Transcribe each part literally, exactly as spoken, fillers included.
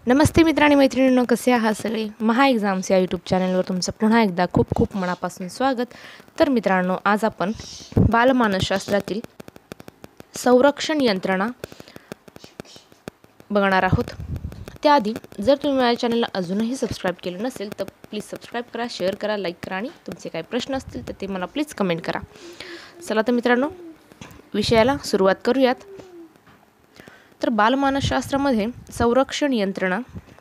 नमस्ते मित्र आणि मैत्रिणींनो, कसे आहात सगळे? महा एक्झाम्स या यूट्यूब चॅनलवर तुमचं पुन्हा एकदा खूप खूप मनापासून स्वागत. तर मित्रांनो, आज आपण बालमानसशास्त्रातील संरक्षण यंत्रणा बघणार आहोत. त्याआधी जर तुम्ही माझ्या चॅनलला अजूनही सबस्क्राईब केलं नसेल तर प्लीज सबस्क्राईब करा, शेअर करा, लाईक करा आणि तुमचे काही प्रश्न असतील तर ते मला प्लीज कमेंट करा. चला तर मित्रांनो, विषयाला सुरुवात करूयात. तर बालमानसशास्त्रामध्ये संरक्षण यंत्रणा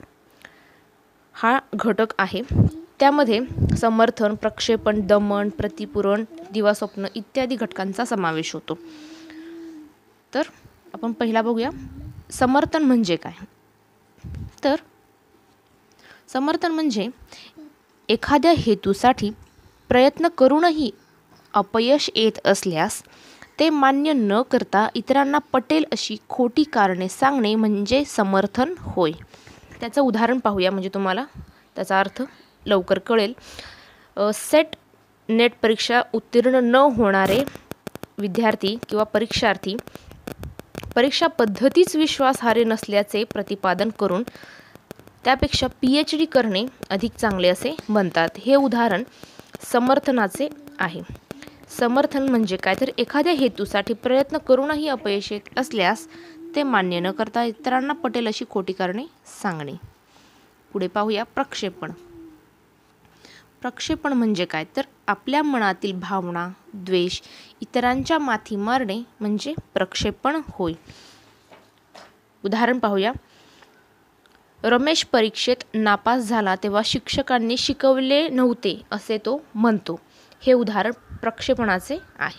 हा घटक आहे. त्यामध्ये समर्थन, प्रक्षेपण, दमन, प्रतिपूरण, दिवास्वप्न इत्यादी घटकांचा समावेश होतो. तर आपण पहिला बघूया, समर्थन म्हणजे काय. तर समर्थन म्हणजे एखाद्या हेतूसाठी प्रयत्न करूनही अपयश येत असल्यास ते मान्य न करता इतरांना पटेल अशी खोटी कारणे सांगणे म्हणजे समर्थन होय. त्याचं उदाहरण पाहूया, म्हणजे तुम्हाला त्याचा अर्थ लवकर कळेल. सेट नेट परीक्षा उत्तीर्ण न होणारे विद्यार्थी किंवा परीक्षार्थी परीक्षा पद्धतीच विश्वासार्ह नसल्याचे प्रतिपादन करून त्यापेक्षा पी एच डी करणे अधिक चांगले असे म्हणतात. हे उदाहरण समर्थनाचे आहे. समर्थन म्हणजे काय, तर एखाद्या हेतूसाठी प्रयत्न करूनही अपयश येत असल्यास ते मान्य न करता इतरांना पटेल अशी खोटी कारणे सांगणे. पुढे पाहूया, प्रक्षेपण. प्रक्षेपण म्हणजे काय, तर आपल्या मनातील भावना, द्वेष इतरांच्या माथी मारणे म्हणजे प्रक्षेपण होय. उदाहरण पाहूया, रमेश परीक्षेत नापास झाला तेव्हा शिक्षकांनी शिकवले नव्हते असे तो म्हणतो. हे उदाहरण प्रक्षेपणाचे आहे.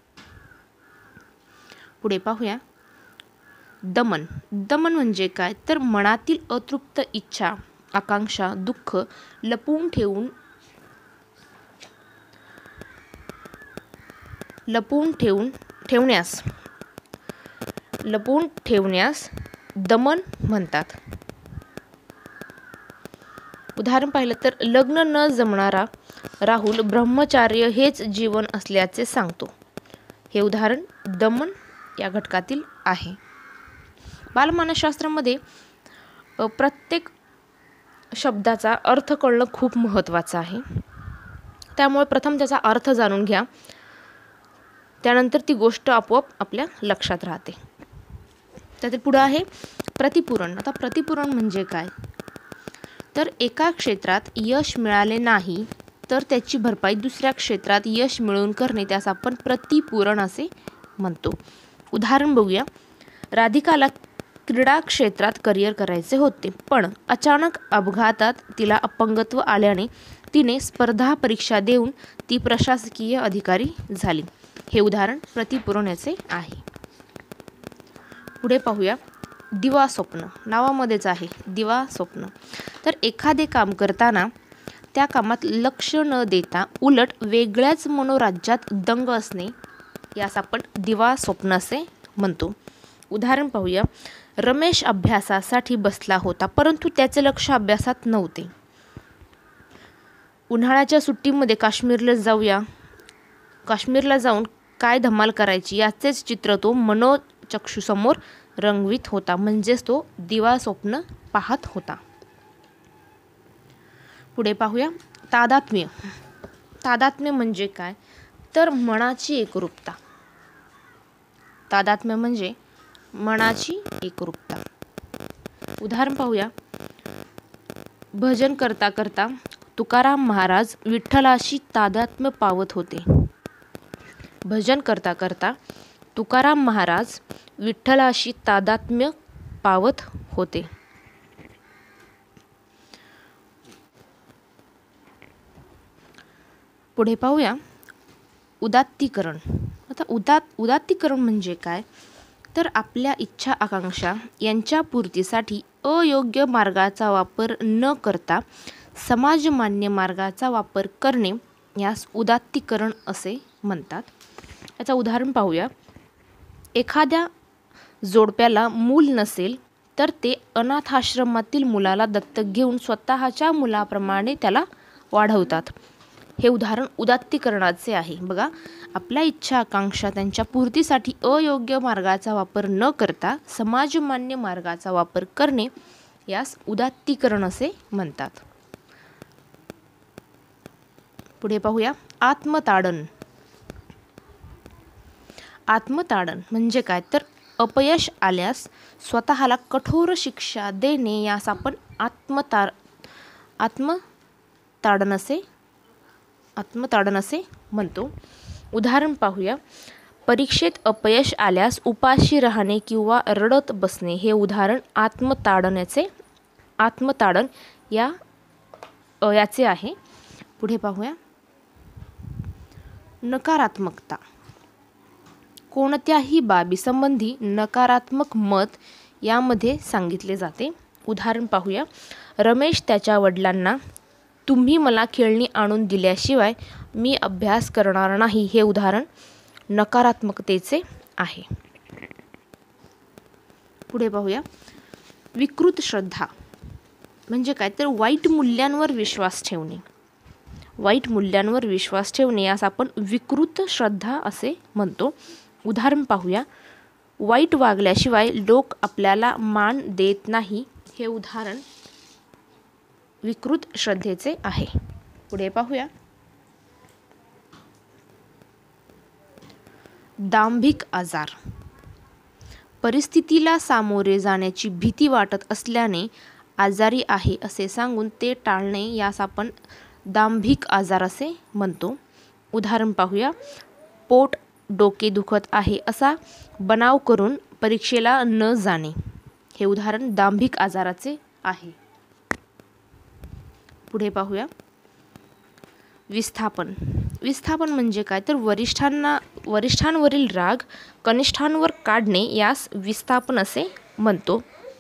पुढे पाहूया, दमन. दमन म्हणजे काय, तर मनातील अतृप्त इच्छा, आकांक्षा, दुःख लपवून ठेवून लपवून ठेवून ठेवण्यास लपवून ठेवण्यास दमन म्हणतात. उदाहरण पाहिलं तर लग्न न जमणारा राहुल ब्रह्मचार्य हेच जीवन असल्याचे सांगतो. हे उदाहरण दमन या घटकातील आहे. बालमानसशास्त्रामध्ये प्रत्येक शब्दाचा अर्थ कळणं खूप महत्त्वाचं आहे. त्यामुळे प्रथम त्याचा अर्थ जाणून घ्या, त्यानंतर ती गोष्ट आपोआप आपल्या लक्षात राहते. त्यातील पुढं आहे प्रतिपूरण. आता प्रतिपूरण म्हणजे काय, तर एका क्षेत्रात यश मिळाले नाही तर त्याची भरपाई दुसऱ्या क्षेत्रात यश मिळवून करणे, त्यास आपण प्रतिपूरण असे म्हणतो. उदाहरण बघूया, राधिकाला क्रीडा क्षेत्रात करिअर करायचे होते, पण अचानक अपघातात तिला अपंगत्व आल्याने तिने स्पर्धा परीक्षा देऊन ती प्रशासकीय अधिकारी झाली. हे उदाहरण प्रतिपूरण याचे आहे. पुढे पाहूया, दिवास्वप्न. नावामध्येच आहे दिवास्वप्न. तर एखादे काम करताना त्या कामात लक्ष न देता उलट वेगळ्याच मनोराज्यात दंग असणे, यास आपण दिवास्वप्न असे म्हणतो. उदाहरण पाहूया, रमेश अभ्यासासाठी बसला होता परंतु त्याचे लक्ष अभ्यासात नव्हते. उन्हाळ्याच्या सुट्टीमध्ये काश्मीरला जाऊया काश्मीरला जाऊन काय धमाल करायची याचेच चित्र तो मनोचक्षुसमोर रंगवीत होता, म्हणजेच तो दिवास्वप्न पाहत होता. पुढे पाहूया, तादात्म्य. तादात्म्य म्हणजे काय, तर मनाची एकरूपता. तादात्म्य म्हणजे मनाची एकरूपता. उदाहरण पाहूया, भजन करता करता तुकाराम महाराज विठ्ठलाशी तादात्म्य पावत होते. भजन करता करता तुकाराम महाराज विठ्ठलाशी तादात्म्य पावत होते. पुढे पाहूया, उदात्तीकरण. आता उदात उदात्तीकरण म्हणजे काय, तर आपल्या इच्छा आकांक्षा यांच्या पूर्तीसाठी अयोग्य मार्गाचा वापर न करता समाजमान्य मार्गाचा वापर करणे, यास उदात्तीकरण असे म्हणतात. याचं उदाहरण पाहूया, एखाद्या जोडप्याला मूल नसेल तर ते अनाथाश्रमातील मुलाला दत्तक घेऊन स्वतःच्या मुलाप्रमाणे त्याला वाढवतात. हे उदाहरण उदात्तीकरणाचे आहे. बघा, आपल्या इच्छा आकांक्षा त्यांच्या पूर्तीसाठी अयोग्य मार्गाचा वापर न करता समाजमान्य मार्गाचा वापर करणे, यास उदात्तीकरण असे म्हणतात. पुढे पाहूया आत्मताडन. आत्मताडन म्हणजे काय तर अपयश आल्यास स्वतःला कठोर शिक्षा देणे यास आपण आत्मतार आत्मताडन असे आत्मताडन असे म्हणतो. उदाहरण पाहूया. परीक्षेत अपयश आल्यास उपाशी राहणे किंवा रडत बसणे हे उदाहरण आत्मताडनाचे आत्मताडन या याचे आहे. पुढे पाहूया नकारात्मकता. कोणत्याही बाबी संबंधी नकारात्मक मत यामध्ये सांगितले जाते. उदाहरण पाहूया. रमेश त्याच्या वडिलांना तुम्ही मला खेळणी आणून दिल्याशिवाय मी अभ्यास करणार नाही हे उदाहरण नकारात्मकतेचे आहे. पुढे पाहूया विकृत श्रद्धा म्हणजे काय तर वाईट मूल्यांवर विश्वास ठेवणे. वाईट मूल्यांवर विश्वास ठेवणे यास आपण विकृत श्रद्धा असे म्हणतो. उदाहरण पाहूया. वाईट वागल्याशिवाय लोक आपल्याला मान देत नाही हे उदाहरण विकृत श्रद्धेचे आहे. पुढे पाहूया दांभिक आजार. परिस्थितीला सामोरे जाण्याची भीती वाटत असल्याने आजारी आहे असे सांगून ते टाळणे यास आपण दांभिक आजार असे म्हणतो. उदाहरण पाहूया. पोट डोके दुखत आहे असा बनाव करून परीक्षेला न जाणे हे उदाहरण दांभिक आजाराचे आहे. पुढे पाहूया विस्थापन. विस्थापन म्हणजे काय तर वरिष्ठांना वरिष्ठांवरील राग कनिष्ठांवर काढणे यास विस्थापन असे म्हणतो.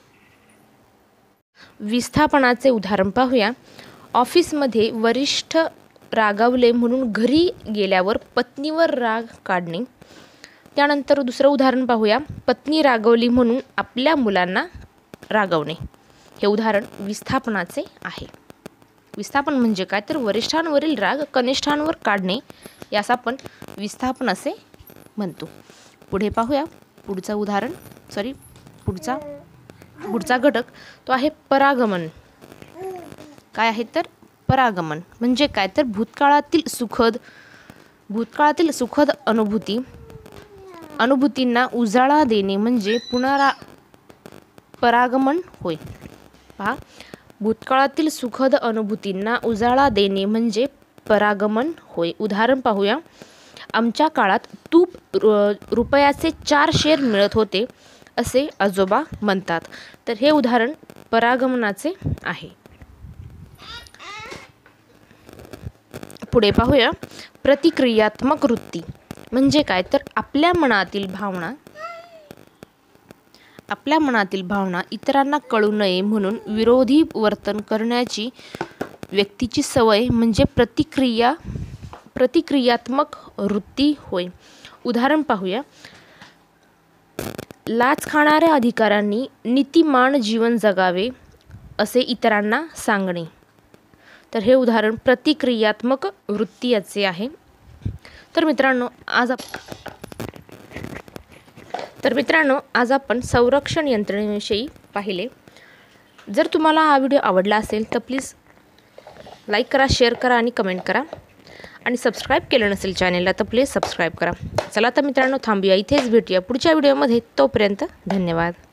विस्थापनाचे उदाहरण पाहूया. ऑफिसमध्ये वरिष्ठ रागावले म्हणून घरी गेल्यावर पत्नीवर राग काढणे. त्यानंतर दुसरं उदाहरण पाहूया. पत्नी रागवली म्हणून आपल्या मुलांना रागवणे हे उदाहरण विस्थापनाचे आहे. विस्थापन म्हणजे काय तर वरिष्ठांवरील राग कनिष्ठांवर काढणे यास आपण विस्थापन असे म्हणतो. पुढे पाहूया पुढचं उदाहरण सॉरी पुढचा पुढचा घटक तो आहे परागमन. काय आहे तर परागमन म्हणजे काय तर भूतकाळातील सुखद भूतकाळातील सुखद अनुभूती अनुभूतींना उजाळा देणे म्हणजे पुनरा परागमन होय. पहा भूतकाळातील सुखद अनुभूतींना उजाळा देणे म्हणजे परागमन होय. उदाहरण पाहूया. आमच्या काळात तूप रुपयाचे चार शेर मिळत होते असे आजोबा म्हणतात. तर हे उदाहरण परागमनाचे आहे. पुढे पाहूया प्रतिक्रियात्मक वृत्ती म्हणजे काय तर आपल्या मनातील भावना आपल्या मनातील भावना इतरांना कळू नये म्हणून विरोधी वर्तन करण्याची व्यक्तीची सवय म्हणजे प्रतिक्रिया प्रतिक्रियात्मक वृत्ती होय. उदाहरण पाहूया. लाच खाणाऱ्या अधिकाऱ्यांनी नीतिमान जीवन जगावे असे इतरांना सांगणे. तर हे उदाहरण प्रतिक्रियात्मक वृत्ती याचे आहे. तर मित्रांनो आज तर मित्रांनो आज आपण संरक्षण यंत्रणेविषयी पाहिले. जर तुम्हाला हा व्हिडिओ आवडला असेल तर प्लीज लाईक करा, शेअर करा आणि कमेंट करा. आणि सबस्क्राईब केलं नसेल चॅनेलला तर प्लीज सबस्क्राईब करा. चला तर मित्रांनो थांबूया इथेच, भेटूया पुढच्या व्हिडिओमध्ये. तोपर्यंत धन्यवाद.